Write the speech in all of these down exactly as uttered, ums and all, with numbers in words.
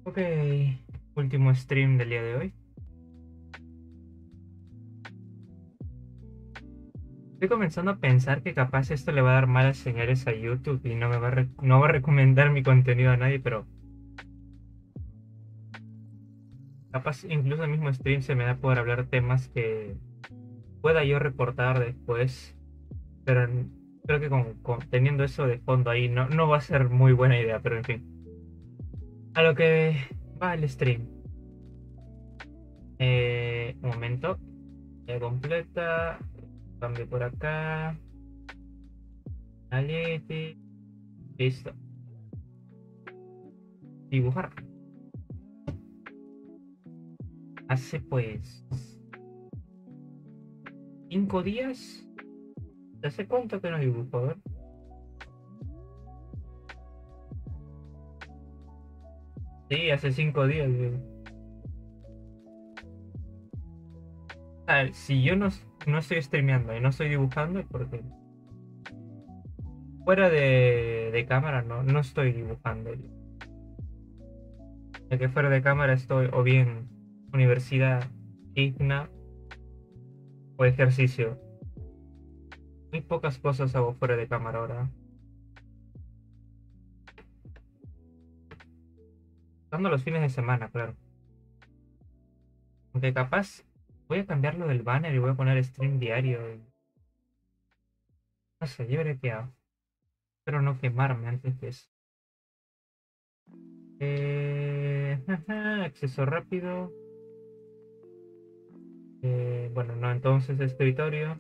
Ok, último stream del día de hoy. Estoy comenzando a pensar que capaz esto le va a dar malas señales a YouTube y no me va a, re- no va a recomendar mi contenido a nadie, pero capaz incluso el mismo stream se me da por hablar temas que pueda yo reportar después, pero n- creo que con, con- teniendo eso de fondo ahí no, no va a ser muy buena idea, pero en fin. A lo que va el stream. Eh, un momento, ya completa, cambio por acá, Aleti, listo. Dibujar. Hace pues cinco días. ¿Hace cuánto que no dibujo? A ver. Sí, hace cinco días. güey. Ah, si yo no, no estoy streameando y no estoy dibujando, es porque fuera de, de cámara no, no estoy dibujando. Ya que fuera de cámara estoy o bien universidad, digna o ejercicio. Muy pocas cosas hago fuera de cámara ahora. Dando los fines de semana, claro. Aunque capaz voy a cambiarlo del banner y voy a poner stream diario. y- No sé, yo veré qué hago. Espero no quemarme antes de eso. Eh, ajá, acceso rápido. Eh, bueno, no, entonces escritorio.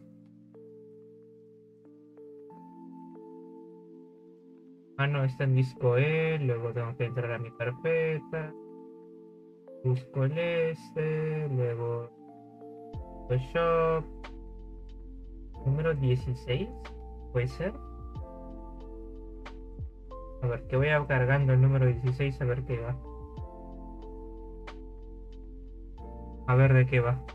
Ah, no, está en disco E. Luego tengo que entrar a mi carpeta. Busco el este. Luego Photoshop. Número dieciséis. ¿Puede ser? A ver, que voy a cargando el número dieciséis a ver qué va. A ver de qué va.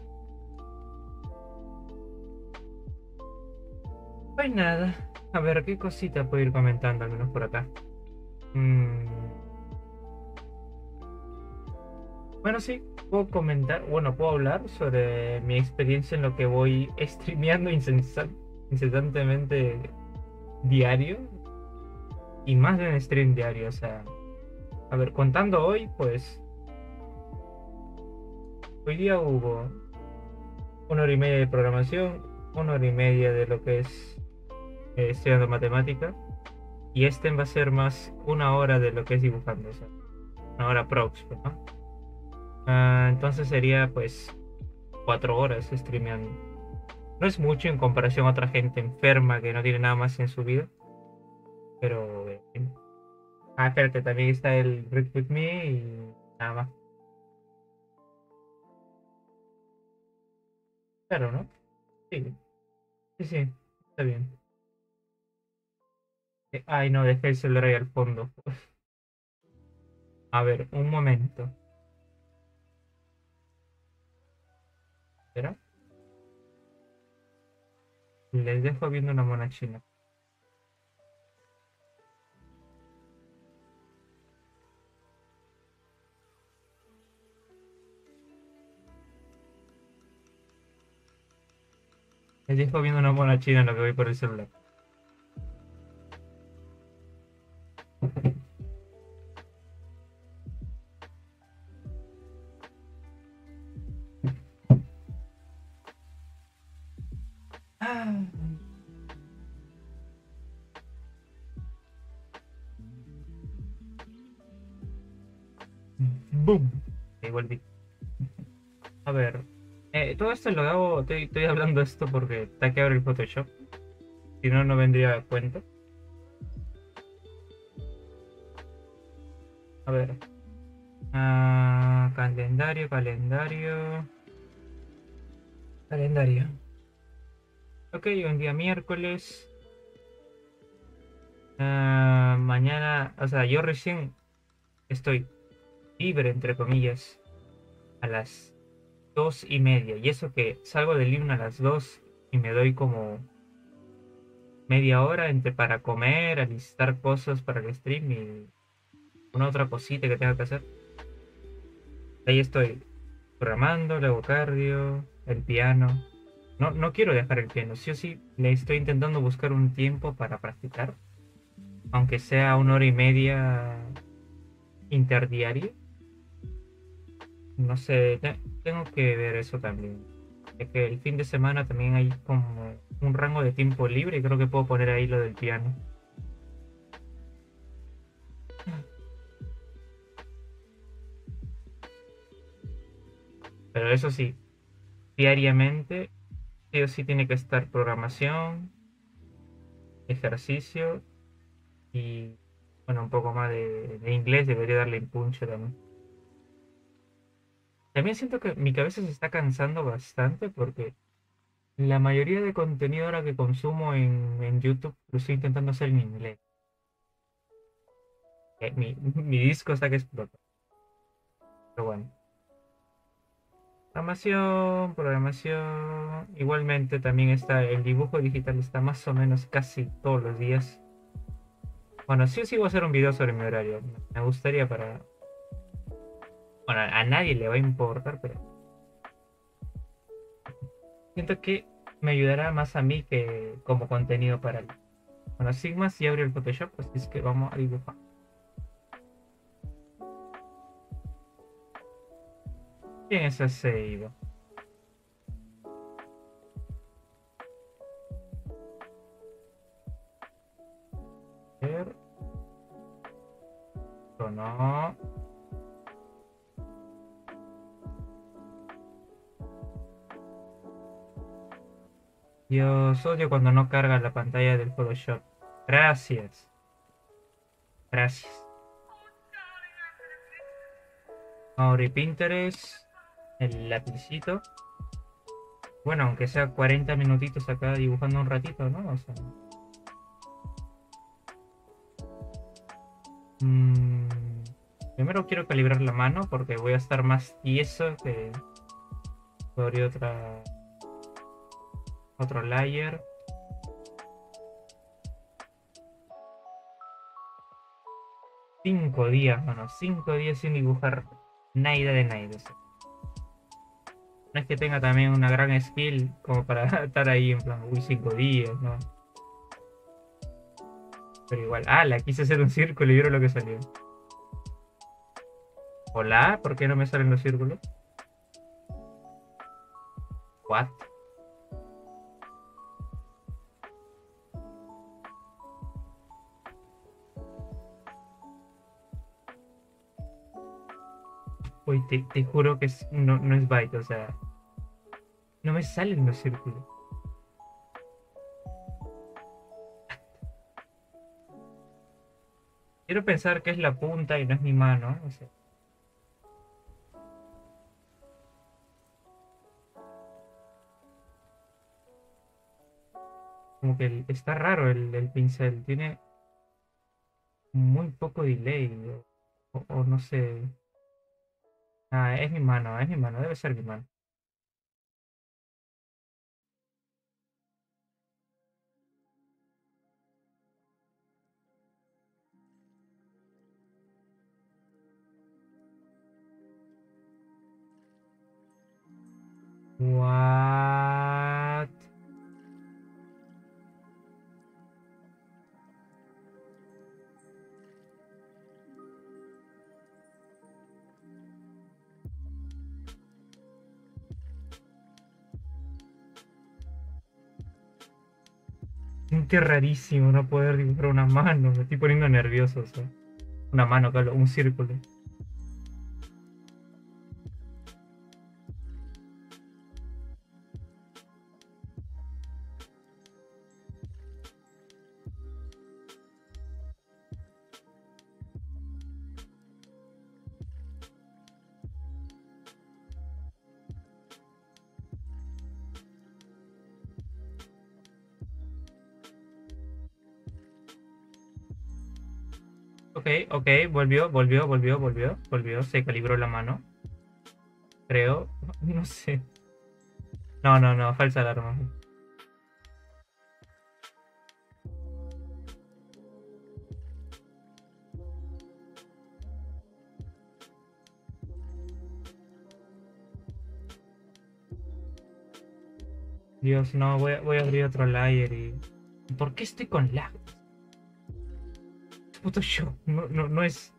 Pues nada. A ver qué cosita puedo ir comentando, al menos por acá. Mm, Bueno, sí, puedo comentar, bueno, puedo hablar sobre mi experiencia en lo que voy streameando incensa- incesantemente diario y más de un stream diario. O sea, a ver, contando hoy, pues hoy día hubo una hora y media de programación, una hora y media de lo que es eh, estudiando matemática y este va a ser más una hora de lo que es dibujando, o sea, una hora prox, pues, ¿no? Ah, entonces sería pues cuatro horas streameando. No es mucho en comparación a otra gente enferma que no tiene nada más en su vida, pero... eh, ah, espérate, también está el Read With Me y nada más. Claro, ¿no? Sí, sí, sí, está bien. Eh, Ay, no, dejé el celular ahí al fondo. A ver, un momento. ¿Espera? Les dejo viendo una mona china. Les dejo viendo una mona china en lo que voy por el celular. Ah, ¡boom! Ahí volví. A ver, eh, todo esto lo hago, estoy, estoy hablando esto porque está que abre el Photoshop. Si no, no vendría a cuenta. A ver. Ah, calendario, calendario, calendario. Ok, un día miércoles. Ah, mañana, o sea, yo recién estoy libre, entre comillas, a las dos y media. Y eso que salgo del himno a las dos y me doy como media hora entre para comer, alistar cosas para el stream y una otra cosita que tengo que hacer. Ahí estoy programando, luego cardio, el piano. No, no quiero dejar el piano, sí o sí le estoy intentando buscar un tiempo para practicar, aunque sea una hora y media interdiaria. No sé, te- tengo que ver eso también. Es que el fin de semana también hay como un rango de tiempo libre y creo que puedo poner ahí lo del piano. Pero eso sí, diariamente sí o sí tiene que estar programación, ejercicio y bueno, un poco más de, de inglés, debería darle impulso también. También siento que mi cabeza se está cansando bastante porque la mayoría de contenido ahora que consumo en, en YouTube lo estoy intentando hacer en inglés. Eh, Mi, mi disco está que explota. Pero bueno. Programación, programación. Igualmente también está el dibujo digital, está más o menos casi todos los días. Bueno, sí o sí voy a hacer un video sobre mi horario. Me gustaría para... Bueno, a nadie le va a importar, pero siento que me ayudará más a mí que como contenido para él. Bueno, Sigma sí abrió el Photoshop, así es que vamos a dibujar. Bien, eso se iba. A ver, o no. Dios, odio cuando no carga la pantalla del Photoshop. Gracias, gracias. Ahora Pinterest, el lapicito. Bueno, aunque sea cuarenta minutitos acá dibujando un ratito, ¿no? O sea, mm, primero quiero calibrar la mano porque voy a estar más tieso que sobre otra, otro layer. Cinco días, mano, cinco días sin dibujar nada de nada. O sea, no es que tenga también una gran skill como para estar ahí en plan, uy, cinco días, ¿no? Pero igual, ah, la quise hacer un círculo y vieron lo que salió. Hola, ¿por qué no me salen los círculos? What? Uy, te, te juro que es- no, no es byte, o sea, no me salen los círculos. Quiero pensar que es la punta y no es mi mano, o sea, como que el- está raro el, el pincel, tiene muy poco delay, o, o no sé. Ah, es mi mano, es mi mano, debe ser mi mano. What? Qué rarísimo no poder dibujar una mano, me estoy poniendo nervioso, o sea, una mano, claro, un círculo. Ok, ok, volvió, volvió, volvió, volvió, volvió, se calibró la mano, creo, no sé. No, no, no, falsa alarma. Dios, no, voy a, voy a abrir otro layer y... ¿Por qué estoy con lag? Puto show, no, no, no es...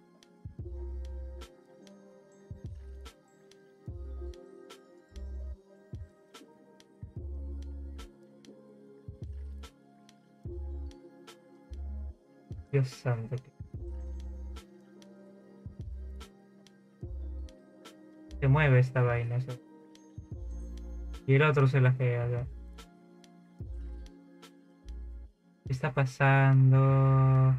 Dios santo. Se mueve esta vaina. ¿Sí? Y el otro se la queda. Ya. ¿Qué está pasando?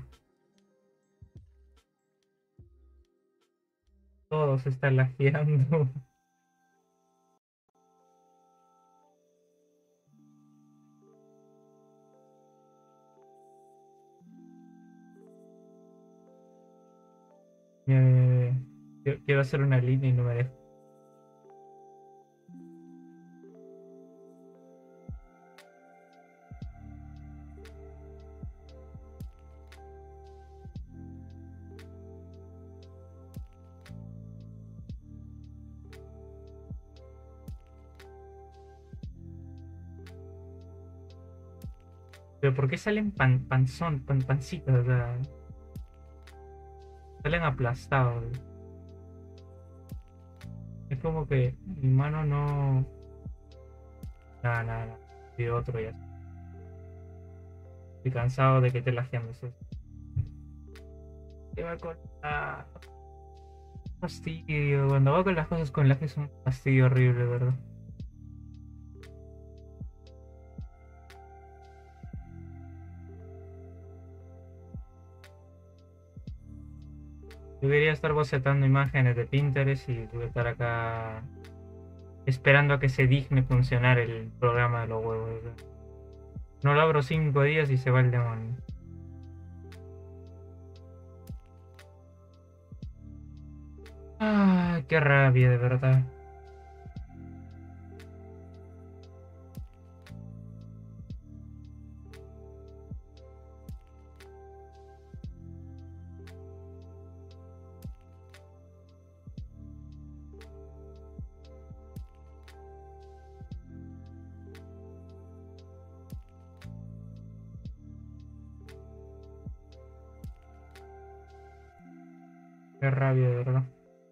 Todo se está lajeando. Eh, quiero quiero hacer una línea y no me deja. Pero ¿por qué salen pan, panzón, pan, pancitos? O sea, salen aplastados. Es como que mi mano no... Nada, nada, nada. Y otro ya. Estoy cansado de que te lajeando. ¿Qué va con la... Fastidio? Cuando va con las cosas con lag es un fastidio horrible, ¿verdad? Yo quería estar bocetando imágenes de Pinterest y voy a estar acá esperando a que se digne funcionar el programa de los huevos. ¿Verdad? No lo abro cinco días y se va el demonio. Ah, qué rabia, de verdad. Qué rabia, de verdad.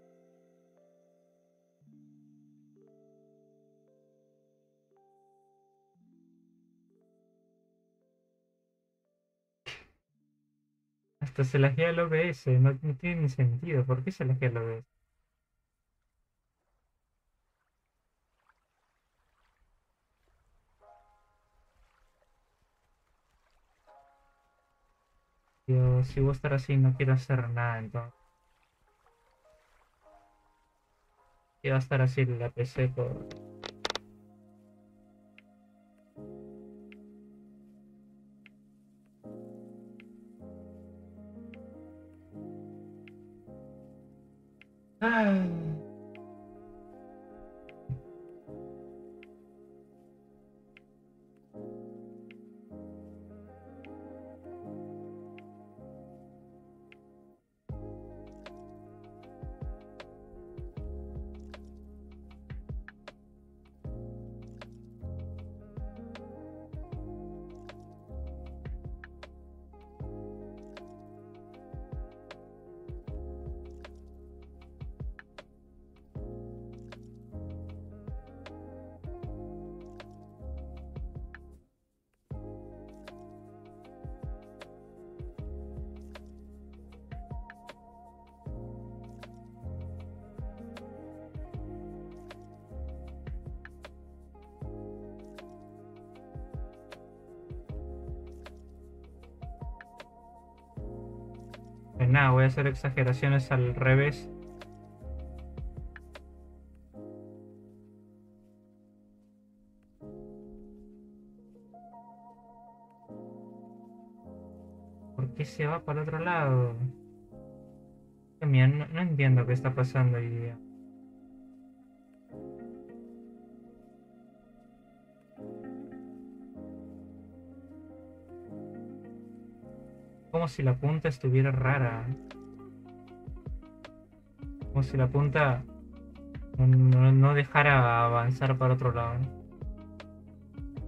Hasta se laguea el O B S, no, no tiene ni sentido. ¿Por qué se laguea el O B S? Yo, si voy a estar así, no quiero hacer nada, entonces. Quiero estar así en la P C por... Ah, pues nada, voy a hacer exageraciones al revés. ¿Por qué se va para el otro lado? Mira, no, no entiendo qué está pasando hoy día. Como si la punta estuviera rara. Como si la punta no, no- no dejara avanzar para otro lado.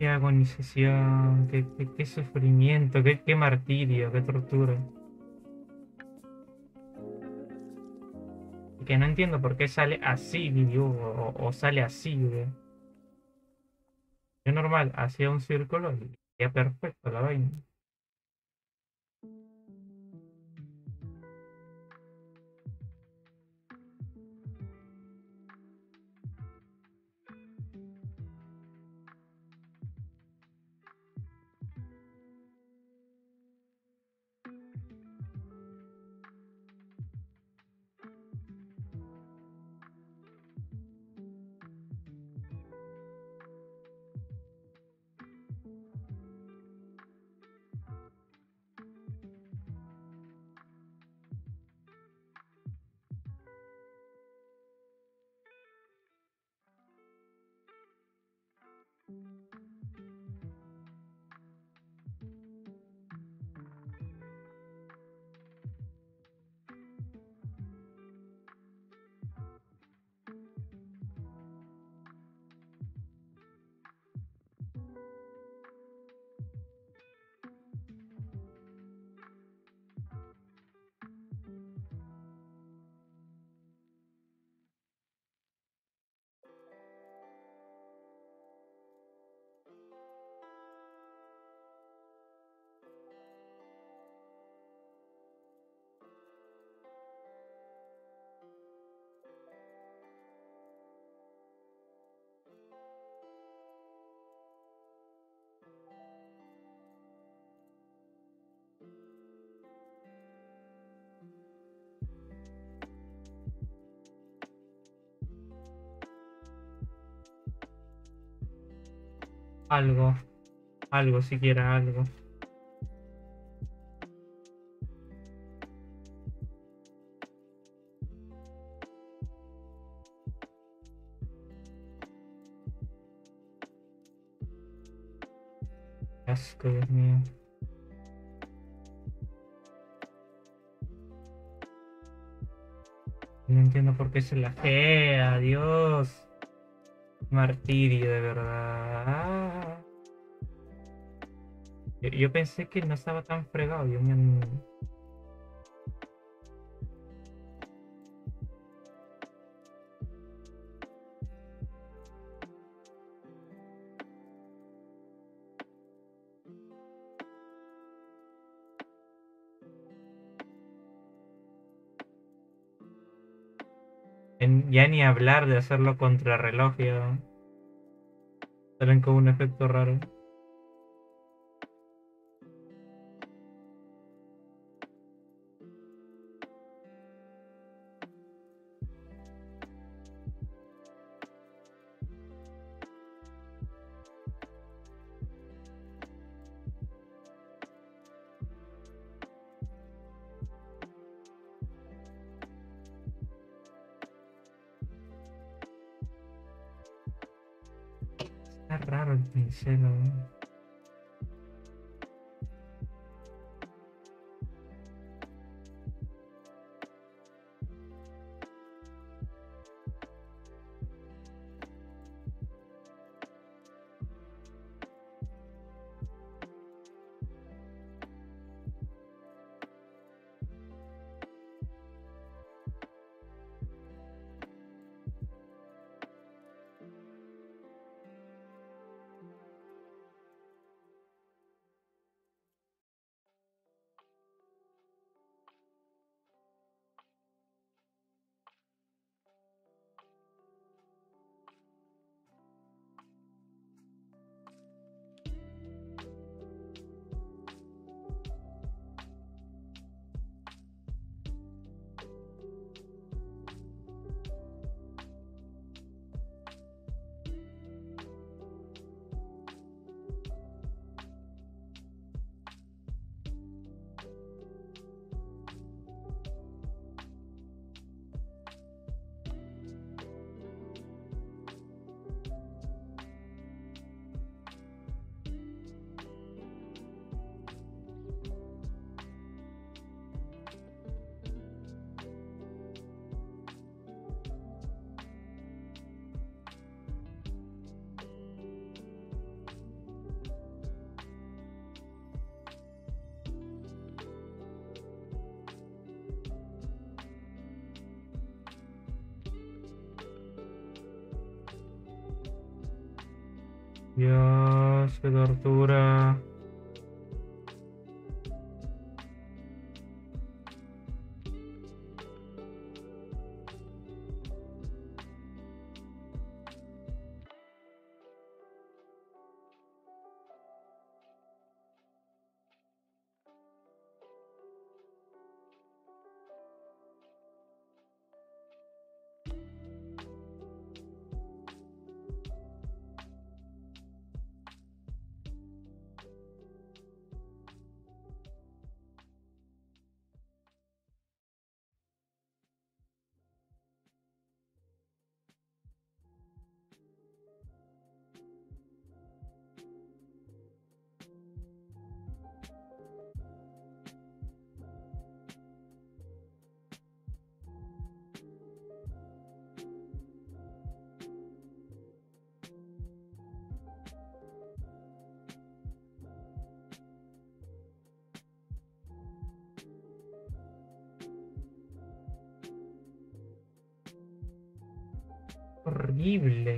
Qué agonización, qué, qué, qué sufrimiento, qué, qué martirio, qué tortura. Y que no entiendo por qué sale así, digo, o, o sale así, güey. Yo normal, hacía un círculo y ya perfecto la vaina. Algo, algo, siquiera algo. Qué asco, Dios mío. No entiendo por qué se la fea, Dios. Martirio, de verdad. Yo, yo pensé que no estaba tan fregado. Yo me... en- ya ni hablar de hacerlo contrarreloj, ya. Salen con un efecto raro. Está raro el pincel, ¿no? Dios, qué tortura. Horrible.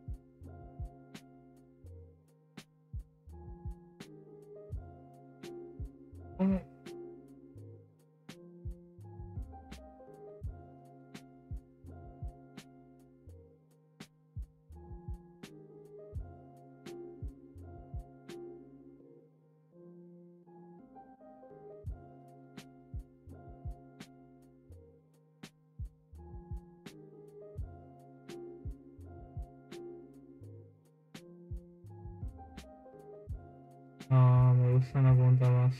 ¿Cómo? No, me gusta una punta más.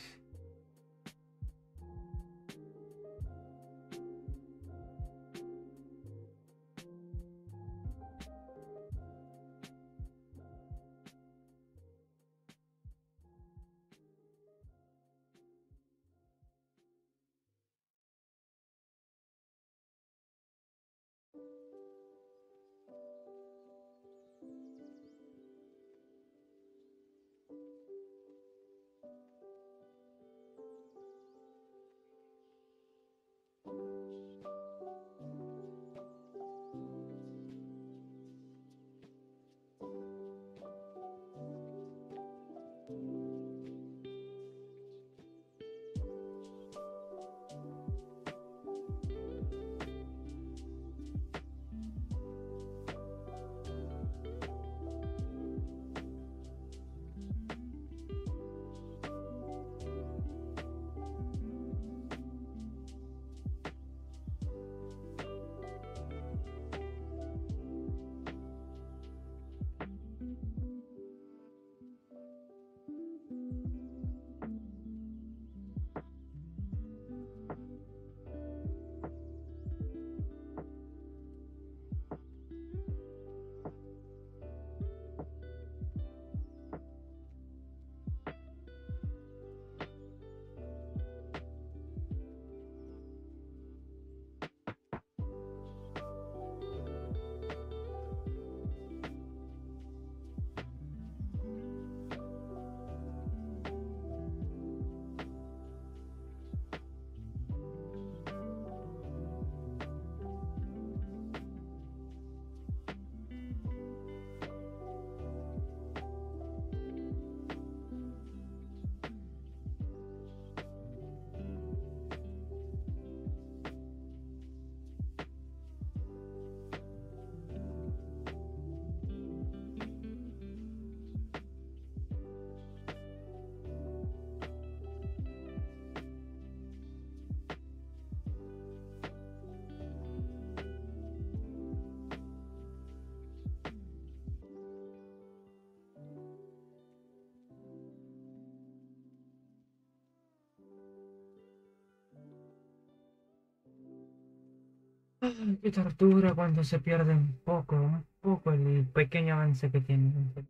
Ay, qué tortura cuando se pierde un poco, un poco el pequeño avance que tiene.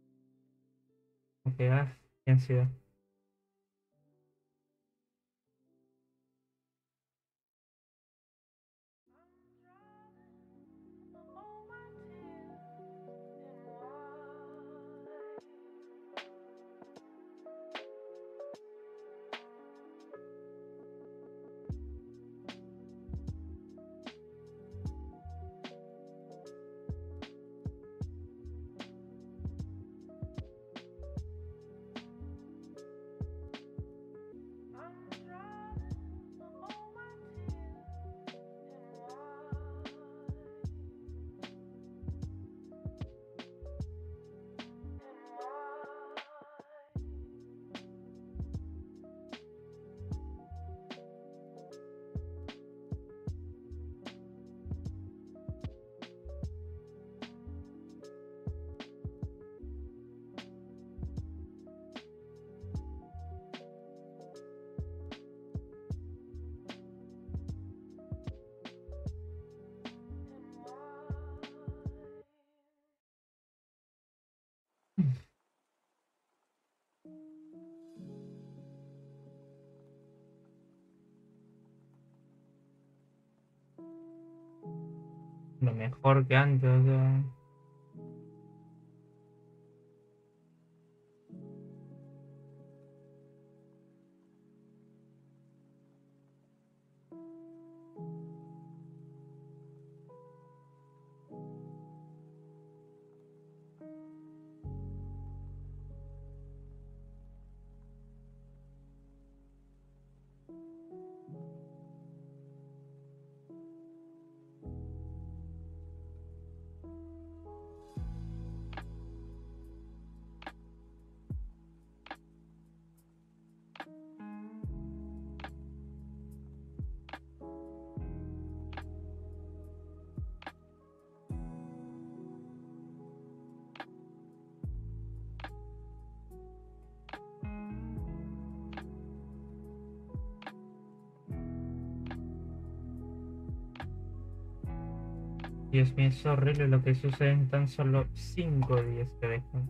Como que, ah, qué ansiedad. lo mejor que antes, o sea. Dios mío, es horrible lo que sucede en tan solo cinco días que dejan.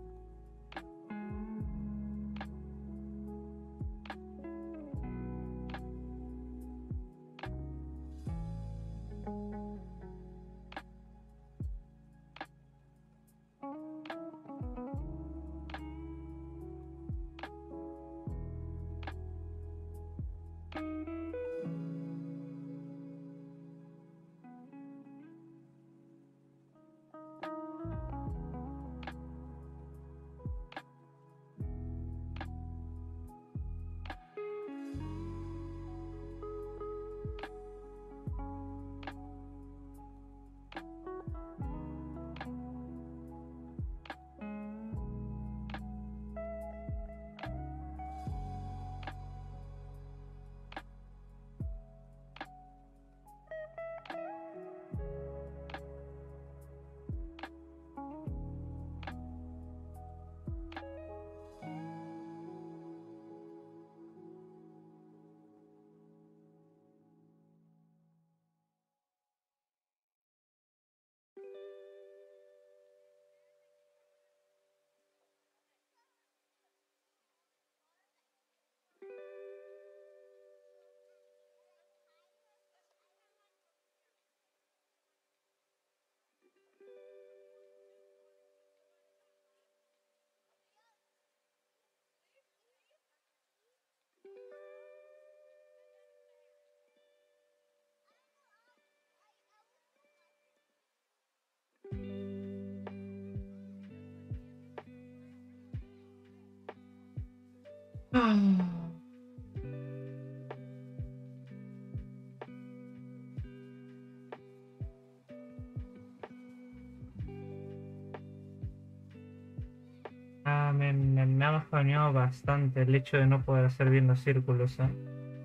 Ah, me, me, me ha bajoneado bastante el hecho de no poder hacer bien los círculos, ¿eh?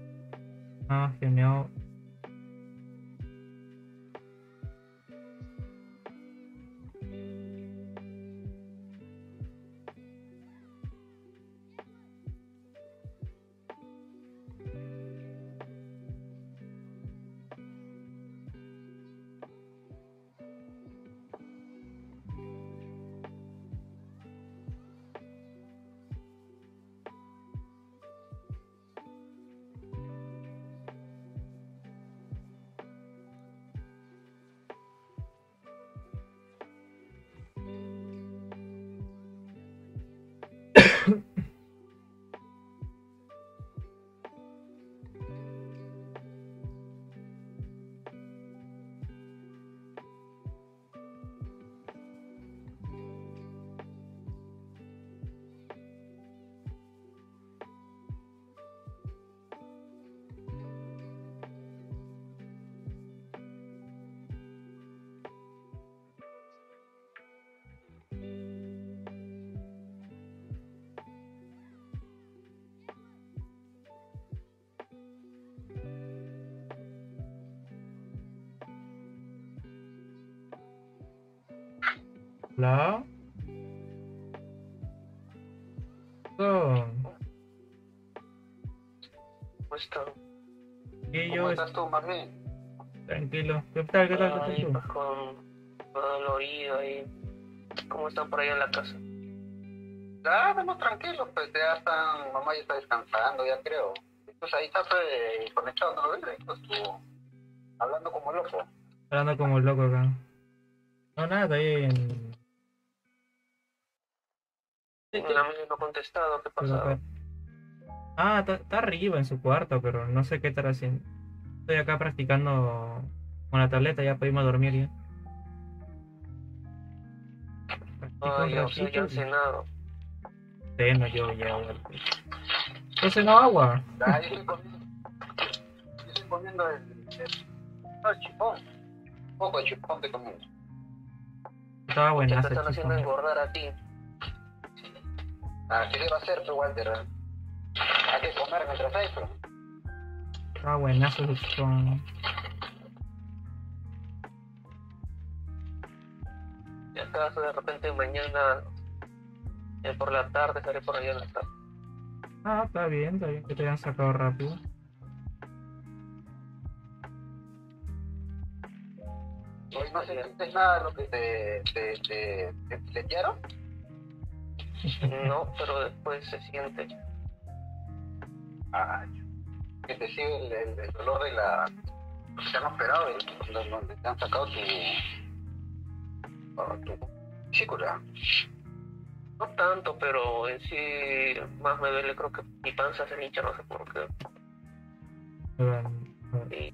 Me ha bajoneado. ¿La? Oh, ¿Cómo estás? y ¿Cómo yo es- estás tú, más bien? tranquilo. ¿Qué tal? ¿Qué tal? ¿Qué tal Ahí, tú? pues con todo dolorido ahí. ¿Cómo están por ahí en la casa? Ah, estamos tranquilos, pues ya están, mamá ya está descansando, ya creo. Pues ahí está pues, conectado, ¿no lo ves? Ahí, pues tú, hablando como loco. Hablando como loco acá. No, nada, ahí en... Sí, La sí, mía no ha contestado, ¿qué ha pero acá. pasado? Ah, está está arriba en su cuarto, pero no sé qué estará haciendo. Estoy acá practicando con la tableta, ya pudimos dormir ya. Practico Ah, un ya, o sea, ya ratito han y cenado. ceno yo ya, igual, pues. ¿Tú cenó agua? Ah, yo estoy comiendo, yo estoy comiendo el, el, no, el chipón. Un poco de chipón te comiendo. Estaba Pucha, te buenazo el están haciendo chifón. engordar a ti. Ah, ¿qué le va a hacer, pues, Walter? Hay que comer mientras hay, pero. Estaba buenazo el chifón. Si acaso de repente mañana eh, por la tarde estaré por allá en la tarde. Ah, está bien, está bien que te hayan sacado rápido. ¿No, no sentiste nada de lo que te, te, te, te filetearon? No, pero después se siente. Ah, que te sigue el, el, el dolor de la. Porque te han operado y donde te han sacado tu. Uh, tu vesícula. No tanto, pero en sí más me duele, creo que mi panza se hincha, no sé por qué. Bueno, bueno. Y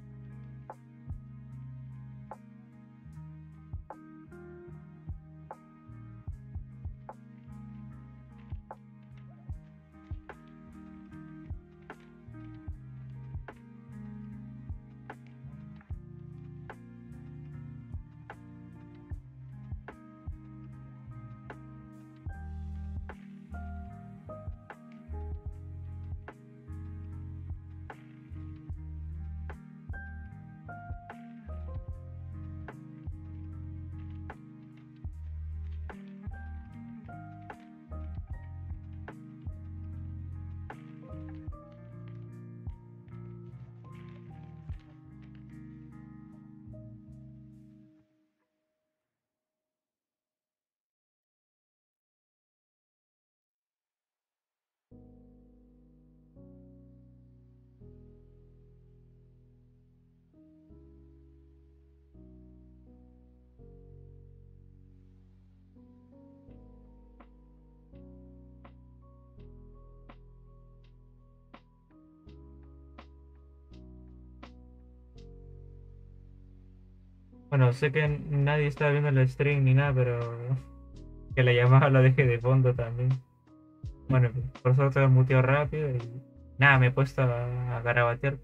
Bueno, sé que nadie está viendo el stream ni nada, pero que la llamada la deje de fondo también. Bueno, por suerte lo muteo rápido y nada, me he puesto a, a garabatear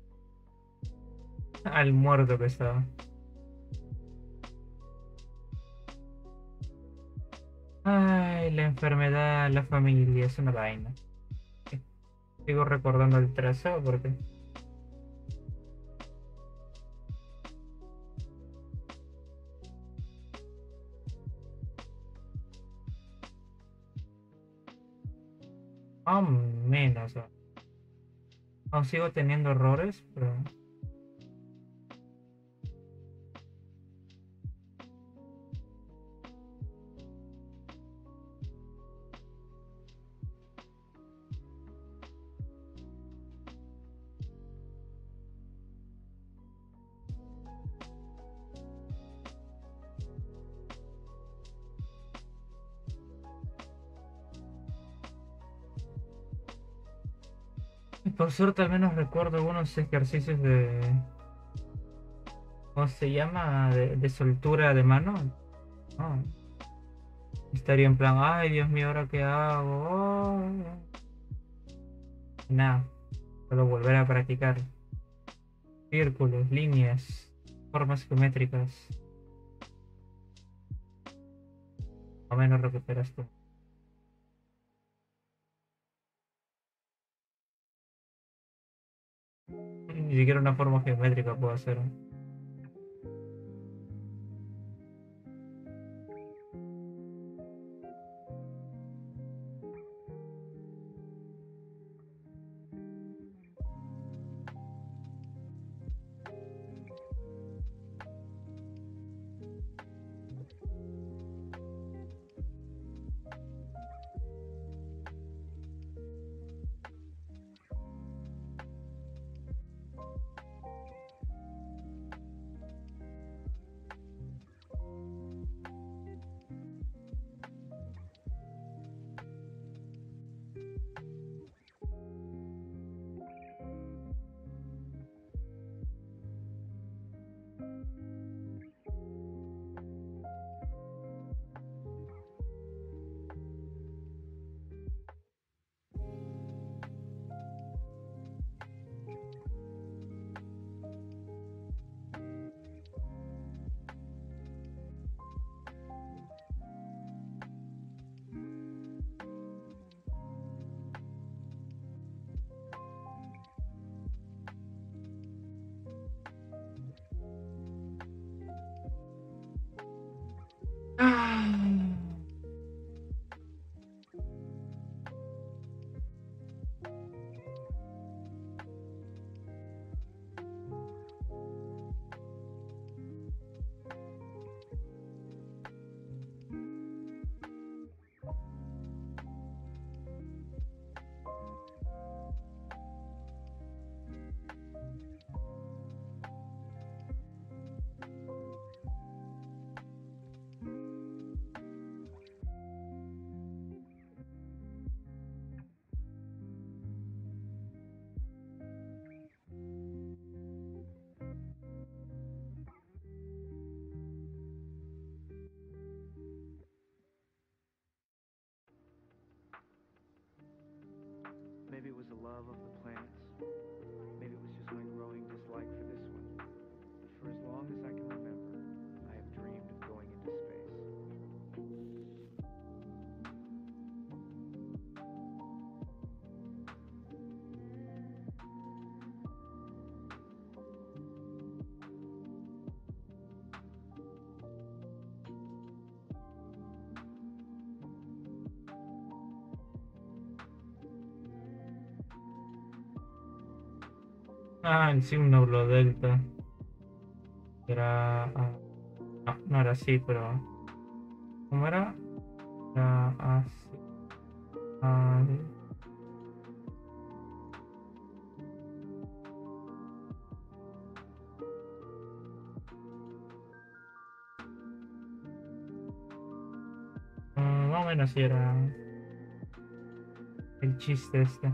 al muerto que estaba. Ay, la enfermedad, la familia, es una vaina. Sigo recordando el trazado porque... Más o menos. ¿No? Aún sigo teniendo errores, pero... Por suerte al menos recuerdo unos ejercicios de... ¿Cómo se llama? De, de soltura de mano. No, estaría en plan, ay Dios mío, ¿ahora qué hago? Oh. Nada, solo volver a practicar. Círculos, líneas, formas geométricas. Más o menos recuperas tú. Ni siquiera una forma geométrica puedo hacer. Ah, el signo delta. Era. Ah, no, no era así, pero. ¿Cómo era? Era así. Ah, mm, más o menos sí era el chiste este.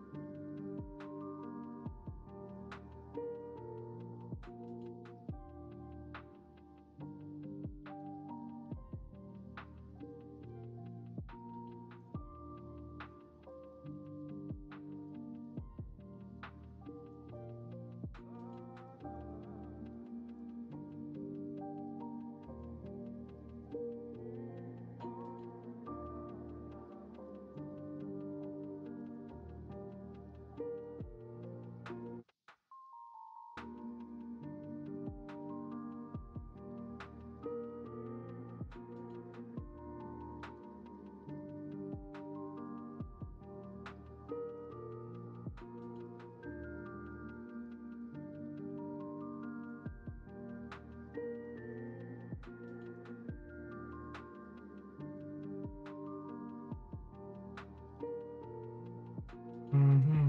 Ujú.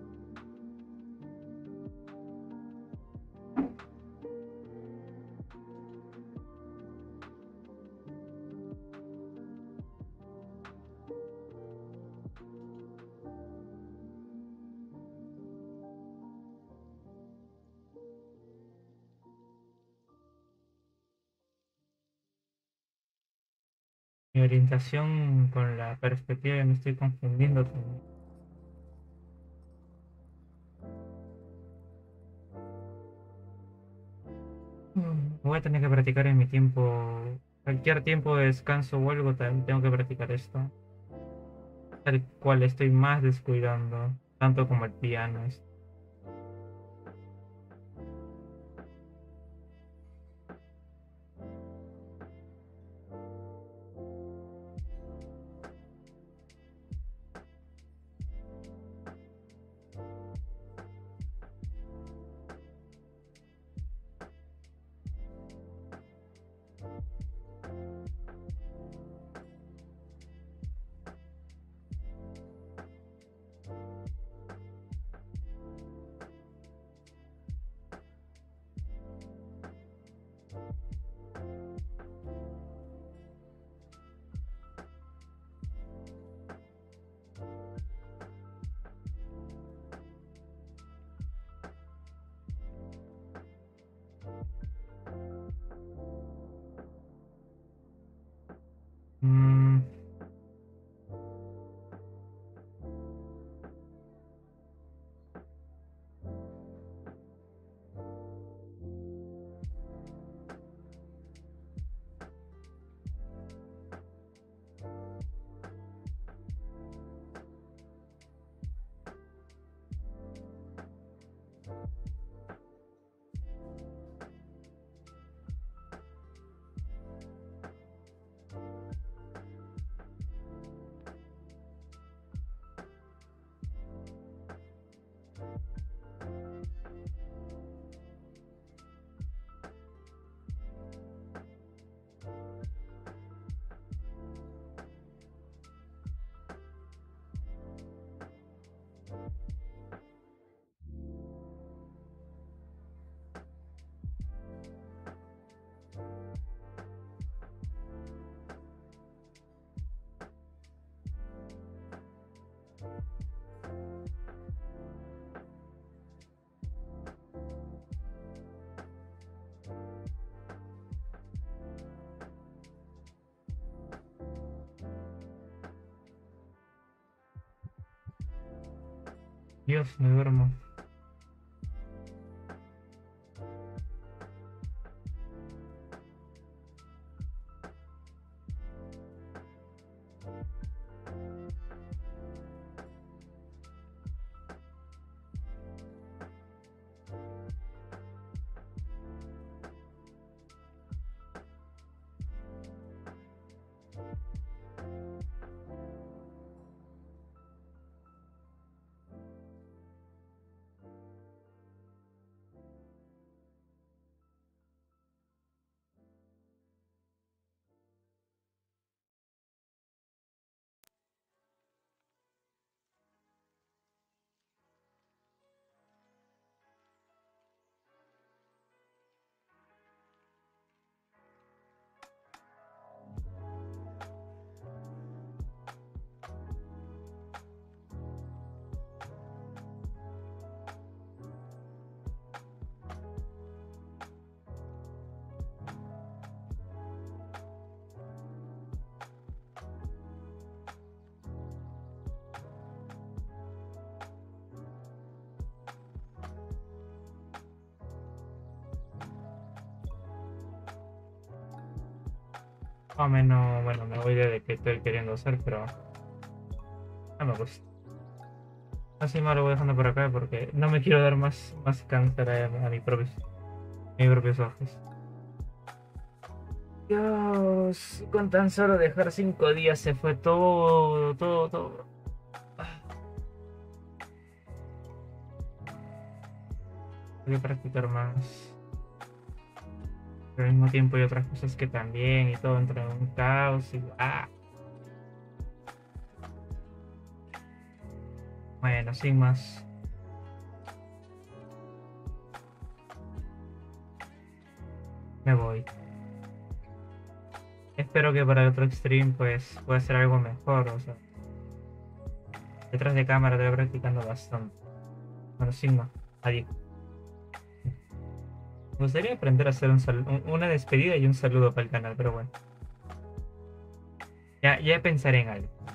Mi orientación con la perspectiva me estoy confundiendo con... Mm, Voy a tener que practicar en mi tiempo. Cualquier tiempo de descanso o algo, también tengo que practicar esto. El cual estoy más descuidando, tanto como el piano. es- Mm, Dios, me duermo. Más o menos, bueno, me voy de que estoy queriendo hacer, pero no me gusta. Así más lo voy dejando por acá porque no me quiero dar más, más cáncer a, a mi propios, a mis propios ojos. Dios, con tan solo dejar cinco días se fue todo, todo, todo. Ah, Tengo que practicar más. Pero al mismo tiempo hay otras cosas que también y todo entra en un caos y ah. Bueno, sin más. Me voy. Espero que para el otro stream pues pueda ser algo mejor, o sea, detrás de cámara te voy practicando bastante. Bueno, sin más. Adiós. Me gustaría aprender a hacer un sal- un- una despedida y un saludo para el canal, pero bueno. Ya, ya pensaré en algo.